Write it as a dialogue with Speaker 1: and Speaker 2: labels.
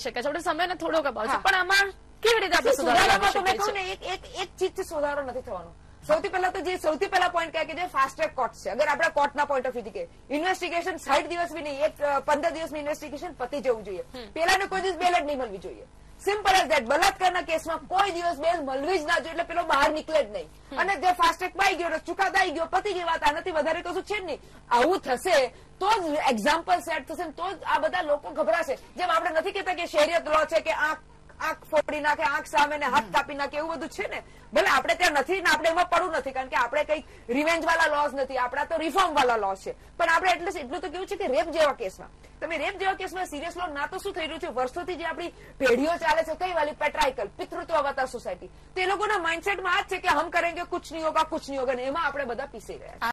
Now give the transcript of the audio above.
Speaker 1: શકે છે. આપણે સમયને થોડોક અભાવ છે, પણ આમાં કેવી રીતે આપણે
Speaker 2: સુધારામાં તો મેં કહું ને એક ચીજથી સુધારો નથી થવાનો. સૌથી પહેલા તો જે સૌથી પહેલા પોઈન્ટ કહે કે જે ફાસ્ટ ટ્રેક કોર્ટ છે, અગર આપણે કોર્ટના પોઈન્ટ ઓફ વ્યૂથી કે ઇન્વેસ્ટિગેશન 60 દિવસ બી નહીં, 15 દિવસની ઇન્વેસ્ટિગેશન પતી જવું જોઈએ. પેલાને કોઈ દિવસ બેલ જ નહીં મળવી જોઈએ. Simple as that. બલાત્કારના કેસમાં કોઈ દિવસ બેલ મળવી જ ના જોઈએ, એટલે પેલો બહાર નીકળે જ નહીં. અને જે ફાસ્ટ ટ્રેકમાં આવી ગયો, ચુકાદો આવી ગયો, પતી ગઈ વાત, આનાથી વધારે કશું છે જ નહીં. આવું થશે તો જ એક્ઝામ્પલ સેટ થશે, તો જ આ બધા લોકો ગભરાશે. જેમ આપણે નથી કહેતા કે શેરિયત લો છે કે આંખ ફોડી નાખે, આંખ સામે ને હાથ કાપી નાખે, એવું બધું છે ને. ભલે આપણે ત્યાં નથી ને આપણે એમાં પડવું નથી, કારણ કે આપણે કઈક રિવેન્જ વાળા લોસ નથી, આપણા તો રિફોર્મ વાળા લોસ છે. પણ આપણે એટલું તો કેવું છે કે રેપ જેવા કેસમાં તમે રેપ જેવા કેસમાં સિરિયસ લો ના, તો શું થઈ રહ્યું છે વર્ષોથી જે આપણી પેઢીઓ ચાલે છે, કઈ વાલી પેટ્રાઇકલ પિતૃત્વ અવતાર સોસાયટી, તે લોકોના માઇન્ડસેટમાં આ જ છે કે હમ કરેંગે કુછ નહીં હોગા, કુછ નહીં હોગા, એમાં આપણે બધા પીસાઈ ગયા.